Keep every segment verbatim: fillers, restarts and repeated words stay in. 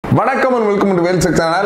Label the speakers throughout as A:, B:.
A: வணக்கம் and welcome to Wales Channel.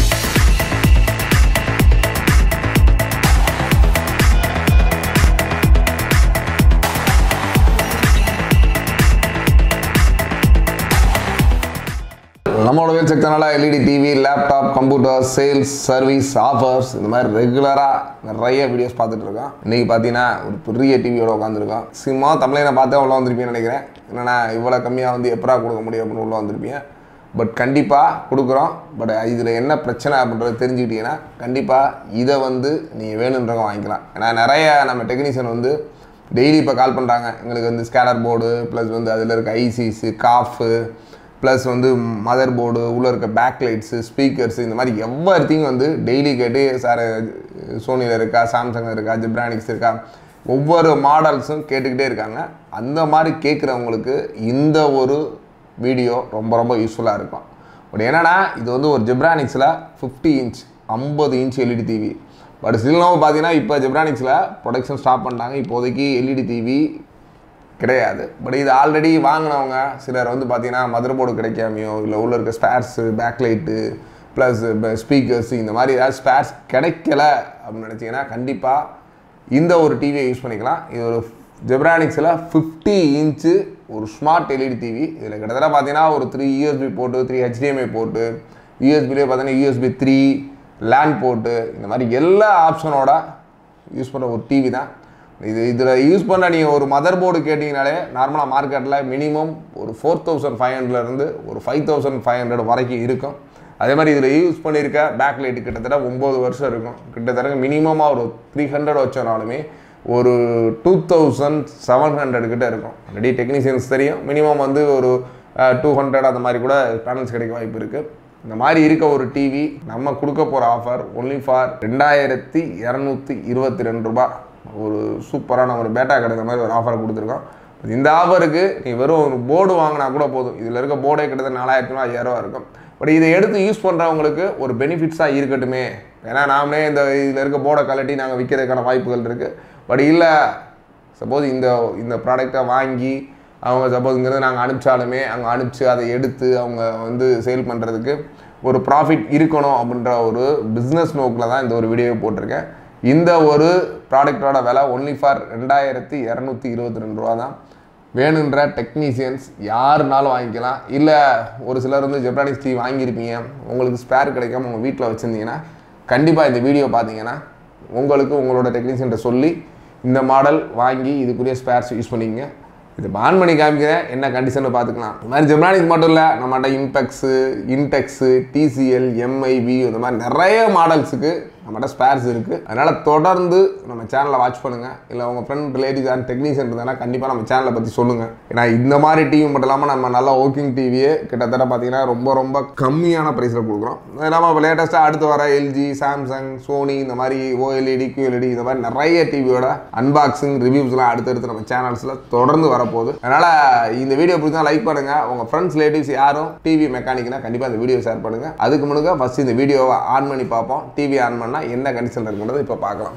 A: நம்மளோட Wales Channel L E D T V, laptop, computer, sales, service, offers இந்த மாதிரி ரெகுலரா நிறைய வீடியோஸ் பார்த்துட்டு இருக்கோம். இன்னைக்கு பார்த்தீங்கன்னா ஒரு பெரிய டிவியோட உட்காந்துருக்கோம். சினிமா தமிழை பார்த்தா உள்ள வந்திருப்பீங்கன்னு நினைக்கிறேன். என்னன்னா இவ்வளோ கம்மியாக வந்து எப்படா கொடுக்க முடியும் அப்படின்னு உள்ள வந்திருப்பீங்க. பட் கண்டிப்பாக கொடுக்குறோம். பட் இதில் என்ன பிரச்சனை அப்படின்றத தெரிஞ்சுக்கிட்டீங்கன்னா கண்டிப்பாக இதை வந்து நீங்கள் வேணுன்றவங்க வாங்கிக்கலாம். ஏன்னா நிறைய நம்ம டெக்னீஷியன் வந்து டெய்லி இப்போ கால் பண்ணுறாங்க. எங்களுக்கு வந்து ஸ்கேனர் போர்டு ப்ளஸ் வந்து அதில் இருக்க ஐசிஸு காஃபு ப்ளஸ் வந்து மதர் போர்டு உள்ளே இருக்க பேக் லைட்ஸு ஸ்பீக்கர்ஸு இந்த மாதிரி எவ்வளோ திங் வந்து டெய்லி கேட்டு சார் சோனியில் இருக்கா, சாம்சங் இருக்கா, ஜிப்ரானிக்ஸ் இருக்கா, ஒவ்வொரு மாடல்ஸும் கேட்டுக்கிட்டே இருக்காங்க. அந்த மாதிரி கேட்குறவங்களுக்கு இந்த ஒரு வீடியோ ரொம்ப ரொம்ப யூஸ்ஃபுல்லாக இருக்கும். பட் என்னென்னா இது வந்து ஒரு ஜிப்ரானிக்ஸில் ஃபிஃப்டி இன்ச் ஐம்பது இன்ச் எல்இடி டிவி. பட் ஸ்டில்னோ பார்த்தீங்கன்னா இப்போ ஜிப்ரானிக்ஸில் ப்ரொடக்ஷன் ஸ்டாப் பண்ணிட்டாங்க. இப்போதைக்கு எல்இடி டிவி கிடையாது. பட் இது ஆல்ரெடி வாங்கினவங்க சிலர் வந்து பார்த்தீங்கன்னா மதர் போர்டு கிடைக்காமையோ இல்லை உள்ள இருக்க ஸ்பேர்ஸு பேக்லைட்டு ப்ளஸ் ஸ்பீக்கர்ஸு இந்த மாதிரி ஏதாவது ஸ்பேர்ஸ் கிடைக்கல அப்படின்னு நினச்சிங்கன்னா கண்டிப்பாக இந்த ஒரு டிவியை யூஸ் பண்ணிக்கலாம். இது ஒரு ஜிப்ரானிக்ஸில் ஃபிஃப்டி இன்ச்சு ஒரு ஸ்மார்ட் எல்இடி டிவி. இதில் கிட்டத்தட்ட பார்த்தீங்கன்னா ஒரு த்ரீ யூஎஸ்பி போட்டு த்ரீ ஹெச்டிஎம்ஐ போட்டு யூஎஸ்பிலே பார்த்தீங்கன்னா யூஎஸ்பி த்ரீ லேண்ட் போட்டு இந்த மாதிரி எல்லா ஆப்ஷனோட யூஸ் பண்ணுற ஒரு டிவி தான் இது. இதில் யூஸ் பண்ண நீங்கள் ஒரு மதர் போர்டு கேட்டிங்கனாலே நார்மலாக மார்க்கெட்டில் மினிமம் ஒரு ஃபோர் தௌசண்ட் ஃபைவ் ஹண்ட்ரட்லேருந்து ஒரு ஃபைவ் தௌசண்ட் ஃபைவ் ஹண்ட்ரட் வரைக்கும் இருக்கும். அதே மாதிரி இதில் யூஸ் பண்ணியிருக்க பேக் லைட்டு கிட்டத்தட்ட ஒம்பது வருஷம் இருக்கும். கிட்டத்தட்ட மினிமமாக ஒரு த்ரீ ஹண்ட்ரட் வச்சோனாலுமே ஒரு டூ தௌசண்ட் செவன் ஹண்ட்ரட் கிட்ட இருக்கும். ஆல்ரெடி டெக்னீஷியன்ஸ் தெரியும் மினிமம் வந்து ஒரு டூ ஹண்ட்ரட் அந்த மாதிரி கூட பேனல்ஸ் கிடைக்க வாய்ப்பு இருக்குது. இந்த மாதிரி இருக்க ஒரு டிவி நம்ம கொடுக்க போகிற ஆஃபர் ஒன்லி ஃபார் ரெண்டாயிரத்தி இரநூத்தி இருபத்தி ரெண்டு ரூபா. ஒரு சூப்பரான ஒரு பேட்டா கிடைக்கிற மாதிரி ஒரு ஆஃபரை கொடுத்துருக்கோம். இந்த ஆஃபருக்கு நீ வெறும் ஒரு போர்டு வாங்கினா கூட போதும். இதில் இருக்க போர்டே கிட்டத்தட்ட நாலாயிரத்தி ரூபா ஐயாயிரரூவா இருக்கும். பட் இதை எடுத்து யூஸ் பண்ணுறவங்களுக்கு ஒரு பெனிஃபிட்ஸாக இருக்கட்டுமே. ஏன்னா நாமளே இந்த இதில் இருக்க போர்டை கலட்டி நாங்கள் விற்கிறதுக்கான வாய்ப்புகள் இருக்குது. பட் இல்லை சப்போஸ் இந்த இந்த ப்ராடக்டை வாங்கி அவங்க சப்போஸ் இங்கேருந்து நாங்கள் அனுப்பிச்சாலுமே அங்கே அனுப்பிச்சு அதை எடுத்து அவங்க வந்து சேல் பண்ணுறதுக்கு ஒரு ப்ராஃபிட் இருக்கணும் அப்படின்ற ஒரு பிஸ்னஸ் நோக்கில் தான் இந்த ஒரு வீடியோவை போட்டிருக்கேன். இந்த ஒரு ப்ராடக்டோட விலை ஒன்லி ஃபார் ரெண்டாயிரத்தி இரநூத்தி இருபத்தி ரெண்டு ரூபா தான். வேணுன்ற டெக்னீஷியன்ஸ் யாருனாலும் வாங்கிக்கலாம். இல்லை ஒரு சிலர் வந்து ஜிப்ரானிக்ஸ் டிவி வாங்கியிருப்பீங்க, உங்களுக்கு ஸ்பேர் கிடைக்காம உங்கள் வீட்டில் வச்சுருந்தீங்கன்னா கண்டிப்பாக இந்த வீடியோ பார்த்தீங்கன்னா உங்களுக்கு உங்களோட டெக்னீஷியன்ட்ட சொல்லி இந்த மாடல் வாங்கி இதுக்குரிய ஸ்பேர்ஸ் யூஸ் பண்ணிக்கங்க. இது ஆன் பண்ணி காமிக்கிறேன், என்ன கண்டிஷன் பார்த்துக்கலாம். இந்த மாதிரி ஜிப்ரானிக்ஸ் மட்டும் இல்லை, நம்மகிட்ட இம்பெக்ஸு, இன்டெக்ஸு, டிசிஎல், எம்ஐவி இந்த மாதிரி நிறைய மாடல்ஸுக்கு நம்மகிட்ட ஸ்பேர்ஸ் இருக்குது. அதனால் தொடர்ந்து நம்ம சேனலை வாட்ச் பண்ணுங்கள். இல்லை உங்கள் ஃப்ரெண்ட் ரிலேட்டிவ் அண்ட் டெக்னீஷியன் இருந்தால் கண்டிப்பாக நம்ம சேனலை பற்றி சொல்லுங்கள். ஏன்னா இந்த மாதிரி டிவி மட்டும் இல்லாமல் நம்ம நல்லா ஒர்க்கிங் டிவியே கிட்டத்தட்ட பார்த்தீங்கன்னா ரொம்ப ரொம்ப கம்மியான ப்ரைஸில் கொடுக்குறோம். அது இல்லாமல் இப்போ லேட்டஸ்ட்டாக அடுத்து வர எல்ஜி, சாம்சங், சோனி இந்த மாதிரி ஓஎல்இடி, கியூஎல்இடி இந்த மாதிரி நிறைய டிவியோட அன்பாக்சிங் ரிவ்யூஸ்லாம் அடுத்தடுத்து நம்ம சேனல்ஸில் தொடர்ந்து வரப்போகுது. அதனால் இந்த வீடியோ பிடிச்சா லைக் பண்ணுங்கள். உங்கள் ஃப்ரெண்ட்ஸ் ரிலேட்டிவ்ஸ் யாரும் டிவி மெக்கானிக்னா கண்டிப்பாக இந்த வீடியோ ஷேர் பண்ணுங்கள். அதுக்கு முன்னாடி ஃபஸ்ட் இந்த வீடியோவை ஆன் பண்ணி பார்ப்போம். டிவி ஆன் பண்ணால் என்ன கண்டிஷன்ல இருக்குன்றது இப்போ பார்க்கலாம்.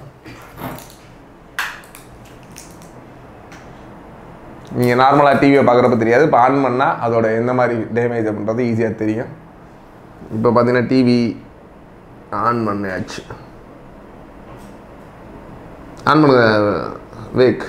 A: நீங்கள் நார்மலாக டிவியை பார்க்குறப்ப தெரியாது, இப்போ ஆன் பண்ணால் அதோட எந்த மாதிரி டேமேஜ் அப்படின்றது ஈஸியாக தெரியும். இப்போ பார்த்தீங்கன்னா டிவி ஆன் பண்ணியாச்சு. ஆன் பண்ணுங்க வேக்.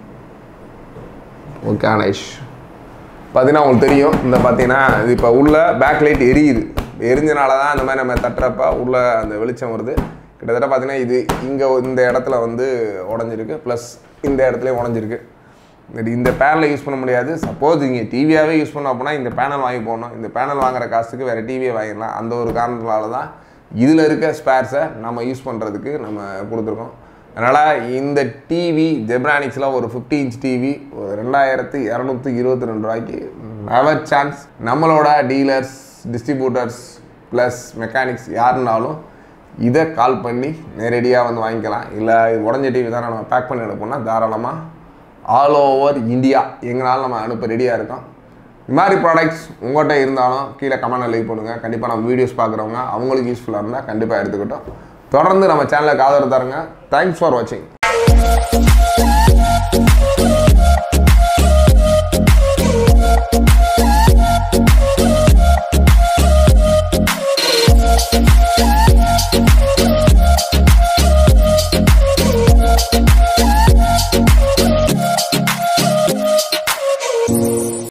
A: ஓகே ஆன் ஆயிடுச்சு. பார்த்தீங்கன்னா உங்களுக்கு தெரியும் இந்த பார்த்தீங்கன்னா இது இப்போ உள்ள பேக் லைட் எரியுது. எரிஞ்சனால தான் அந்த மாதிரி நம்ம தட்டுறப்ப உள்ள அந்த வெளிச்சம் வருது. கிட்டத்தட்ட பார்த்தீங்கன்னா இது இங்கே இந்த இடத்துல வந்து உடஞ்சிருக்கு, ப்ளஸ் இந்த இடத்துலையும் உடஞ்சிருக்கு. இந்த பேனலை யூஸ் பண்ண முடியாது. சப்போஸ் இங்கே டிவியாகவே யூஸ் பண்ணோம் அப்படின்னா இந்த பேனல் வாங்கி போடணும். இந்த பேனல் வாங்குற காசுக்கு வேறு டிவியை வாங்கிடலாம். அந்த ஒரு காரணத்தினால தான் இதில் இருக்க ஸ்பேர்ஸை நம்ம யூஸ் பண்ணுறதுக்கு நம்ம கொடுத்துருக்கோம். அதனால் இந்த டிவி ஜிப்ரானிக்ஸில் ஒரு ஃபிஃப்டி இன்ச் டிவி ஒரு ரெண்டாயிரத்தி இரநூத்தி இருபத்தி ரெண்டு ரூபாய்க்கு நெவர் சான்ஸ். நம்மளோட டீலர்ஸ், டிஸ்ட்ரிபியூட்டர்ஸ் ப்ளஸ் மெக்கானிக்ஸ் யாருனாலும் இதை கால் பண்ணி நேரடியாக வந்து வாங்கிக்கலாம். இல்லை இது உடஞ்ச டிவி தான் நம்ம பேக் பண்ணி அனுப்போம்னா தாராளமாக ஆல் ஓவர் இந்தியா எங்களால் நம்ம அனுப்ப ரெடியாக இருக்கோம். இது மாதிரி ப்ராடக்ட்ஸ் உங்கள்கிட்ட இருந்தாலும் கீழே கமெண்ட்டில் லைக் பண்ணுங்கள். கண்டிப்பாக நம்ம வீடியோஸ் பார்க்குறவங்க அவங்களுக்கு யூஸ்ஃபுல்லாக இருந்தால் கண்டிப்பாக எடுத்துக்கிட்டோம். தொடர்ந்து நம்ம சேனலுக்கு ஆதரவு தருங்க. தேங்க்ஸ் ஃபார் வாட்சிங்.